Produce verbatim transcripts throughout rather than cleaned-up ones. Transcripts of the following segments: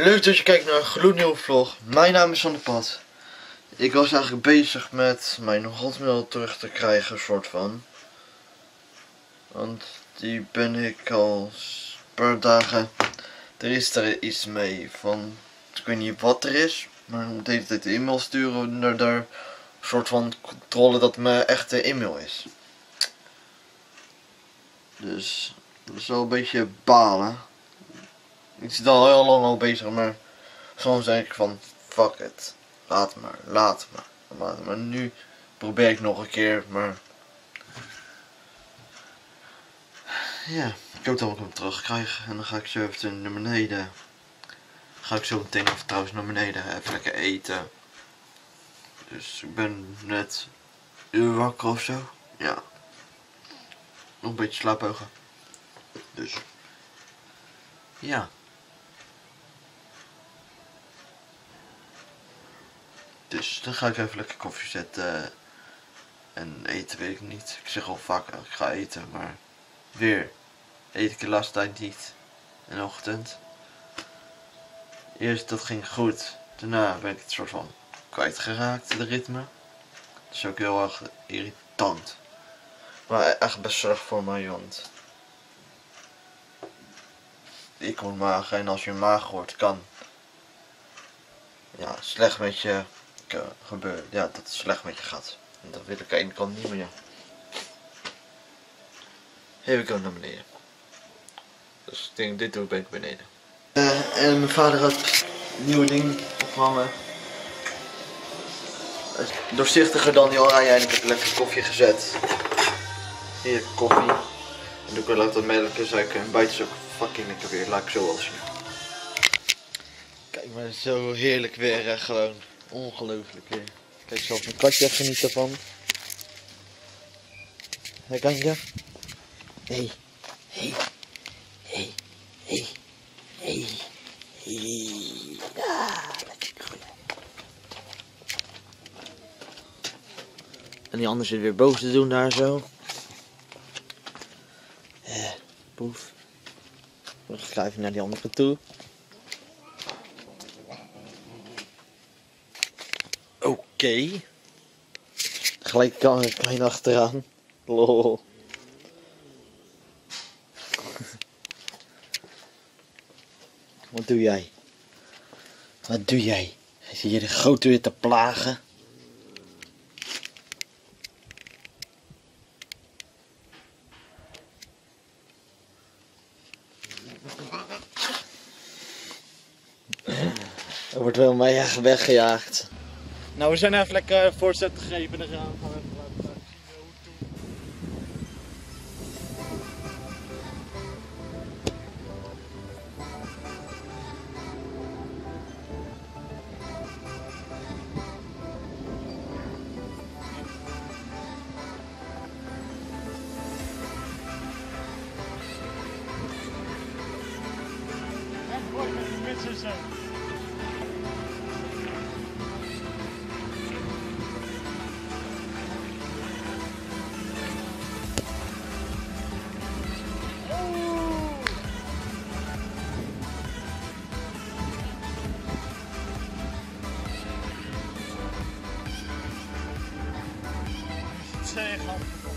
Leuk dat je kijkt naar een gloednieuwe vlog. Mijn naam is Van der Pad. Ik was eigenlijk bezig met mijn hotmail terug te krijgen, soort van. Want die ben ik al een paar dagen. Er is er iets mee van, ik weet niet wat er is, maar ik moet de hele tijd de e-mail sturen naar daar. Een soort van controle dat mijn echte e-mail is. Dus dat is wel een beetje balen. Ik zit al heel lang al bezig, maar soms denk ik van fuck it. Laat maar, laat maar, laat maar. Nu probeer ik nog een keer, maar ja, ik hoop dat ik hem terugkrijg. En dan ga ik zo even naar beneden. Ga ik zo meteen of trouwens naar beneden even lekker eten. Dus ik ben net een uur wakker of zo. Ja. Nog een beetje slaapogen. Dus ja. Dus dan ga ik even lekker koffie zetten. En eten weet ik niet. Ik zeg al vaak ik ga eten, maar weer eet ik de laatste tijd niet. In de ochtend. Eerst dat ging goed. Daarna ben ik het soort van kwijtgeraakt, de ritme. Dat is ook heel erg irritant. Maar echt best zorg voor mij, want ik word mager en als je mager wordt kan ja, slecht met je uh, gebeuren. Ja, dat het slecht met je gaat. En dat wil ik aan de ene kant niet meer. Even komen naar beneden. Dus ik denk, dit doe ik ben ik beneden. Uh, en mijn vader had een nieuwe ding opgehangen. Doorzichtiger dan die oranje en ik heb lekker koffie gezet. Hier koffie. En doe ik er later melk en suiker en bijt is ook fucking lekker weer. Laat ik zo wel zien. Kijk maar, zo heerlijk weer, hè, gewoon. Ongelooflijk weer. Kijk, zelfs mijn katje geniet ervan. Hé, kantje. Hé, hé, hé, hé, hé, hé. Ja, lekker goed. En die andere zit weer boven te doen daar zo. Eh, poef. Dan ga ik even naar die andere toe. Oké. Okay. Gelijk kan, kan je achteraan. Lol. Wat doe jij? Wat doe jij? Zit je de grote weer te plagen? Er wordt wel mij echt weggejaagd. Nou, we zijn even lekker voorzet gegeven. Dan gaan we even laten zien hoe het doet. En mooi met die mitsen zo. Zeggen.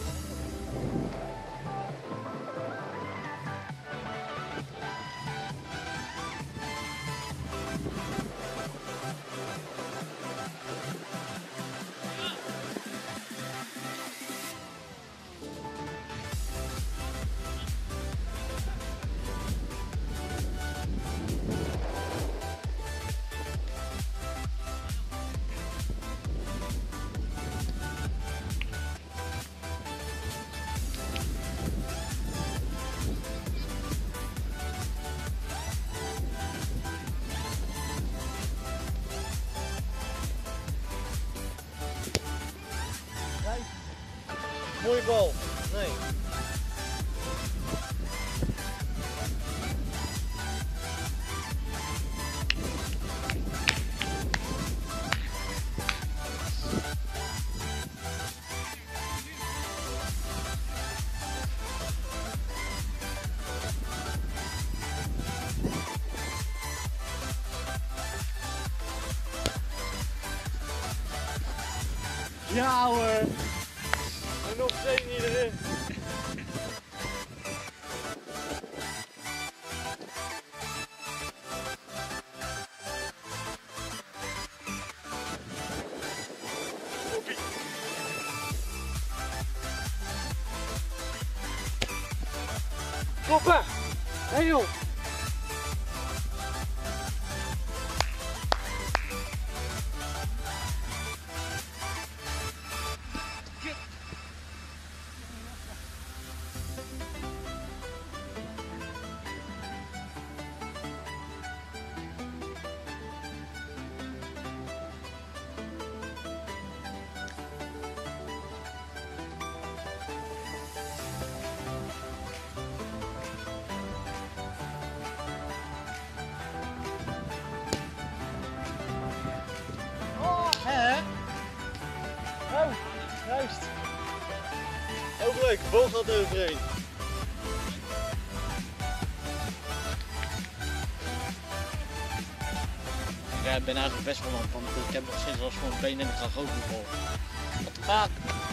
Mooie bal. Nee. Ja hoor. En nog steeds niet erin. Kloppen! Hé hey joh! Oh, juist. Ook leuk, boog gaat overheen. Ja, ik ben eigenlijk best wel lang van, want ik heb nog steeds last van mijn been en ik ga ook niet vol. Wat de fuck?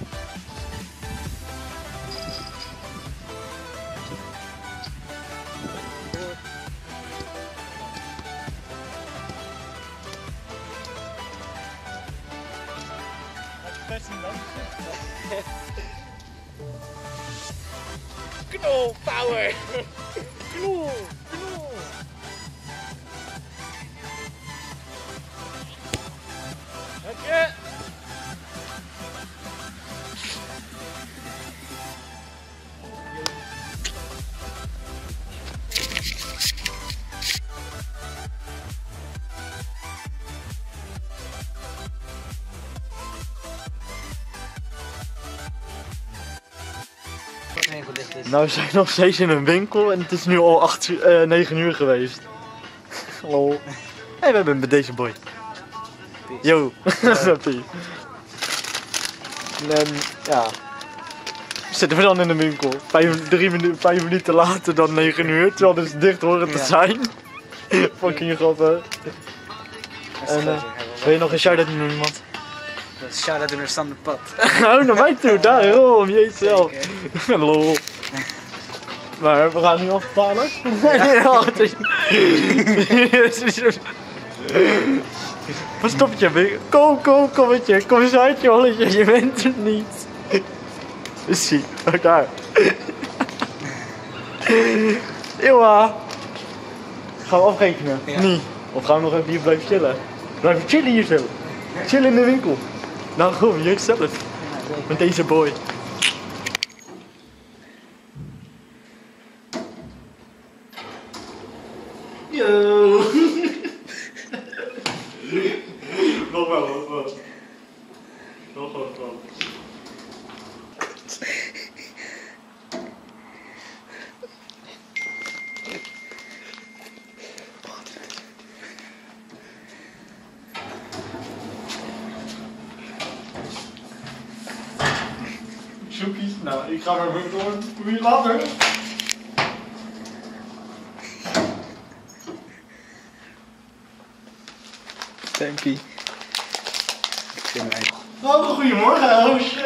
Knol power! Knol! Knol! Dank je! Nou, we zijn nog steeds in een winkel en het is nu al acht uur, uh, negen uur geweest. Lol. En hey, we hebben met deze boy. Yo. En ja. Zitten we dan in de winkel. Vijf, drie minu vijf minuten later dan negen uur, terwijl het dus dicht horen te ja. zijn. Fucking grappig. En uh, wil je nog een shout-out doen naar iemand? Shout-out naar Sander Pad. Oh, naar mij toe, daarom, jezelf. Lol. Maar we gaan nu afpalen. Ja. Wat stop je? Kom, kom, kom met je. Kom eens uit, jolletje. Je bent er niet. Zie, oh, daar. Ewa. Gaan we afrekenen? Ja. Niet. Of gaan we nog even hier blijven chillen? Blijven chillen hier zo. Chillen in de winkel. Nou, gewoon jezelf. Met deze boy. Yo. Nog wel, nog wel. Nog wel, nog wel. Zoekies, nou, ik ga maar weer door. Doe je later. Tempie. Oh, goedemorgen. Oh shit.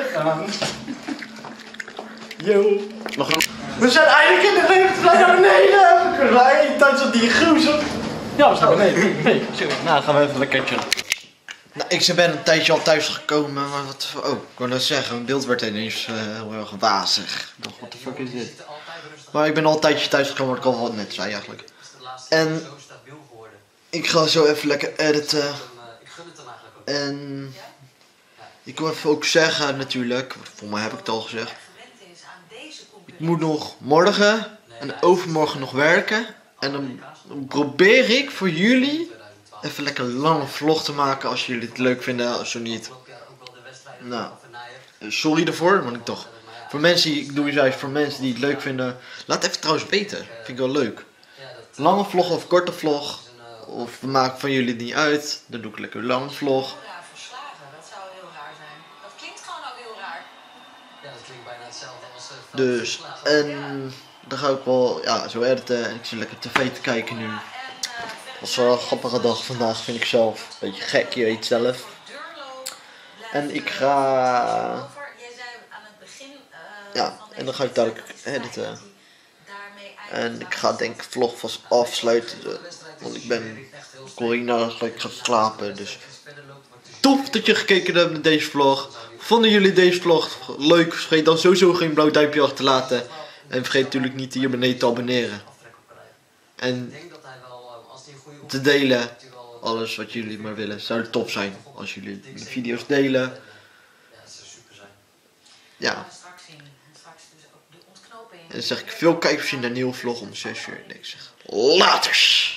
Yo. Nog een. We zijn eindelijk in de lift. Naar beneden. We zijn in tijd dat die groezel. Ja, we zijn naar beneden. Nee, sorry. Nou, gaan we even lekker chillen. Nou, ik ben een tijdje al thuis gekomen, maar wat... Oh, ik wou net zeggen, mijn beeld werd ineens uh, heel erg wazig. Ik dacht, wat de fuck is dit? Maar ik ben al een tijdje thuis gekomen, wat ik al net zei eigenlijk. En... ik ga zo even lekker editen. En... ik wil even ook zeggen natuurlijk, voor mij heb ik het al gezegd. Ik moet nog morgen en overmorgen nog werken. En dan probeer ik voor jullie even lekker een lange vlog te maken als jullie het leuk vinden, als zo niet. Nou, sorry ervoor, want ik toch. Voor mensen die, ik doe het juist voor mensen die het leuk vinden. Laat even trouwens weten, vind ik wel leuk. Lange vlog of korte vlog. Of we maken van jullie het niet uit, dan doe ik lekker een lange vlog. Dat zou heel raar zijn. Dat klinkt gewoon ook heel raar. Ja, dat klinkt bijna hetzelfde als... Uh, dus, en dan ga ik wel ja, zo editen en ik zit lekker tv te kijken nu. Het was wel een grappige dag vandaag, vind ik zelf. Beetje gek, je weet zelf. En ik ga... Over. Jij zei aan het begin. eh, Ja, van en dan deze ga ik dadelijk wedstrijd dat editen. hij daarmee En eigenlijk ik ga denk ik vlog vast afsluiten. Want ik ben Corina gelijk gaan slapen. Dus tof dat je gekeken hebt naar deze vlog. Vonden jullie deze vlog leuk? Vergeet dan sowieso geen blauw duimpje achter te laten. En vergeet natuurlijk niet hier beneden te abonneren. En te delen. Alles wat jullie maar willen. Zou het top zijn als jullie de video's delen. Ja. gaan we straks zien. En straks dus ook de ontknoping. En dan zeg ik veel kijkers in de nieuwe vlog om zes uur. En ik zeg laters!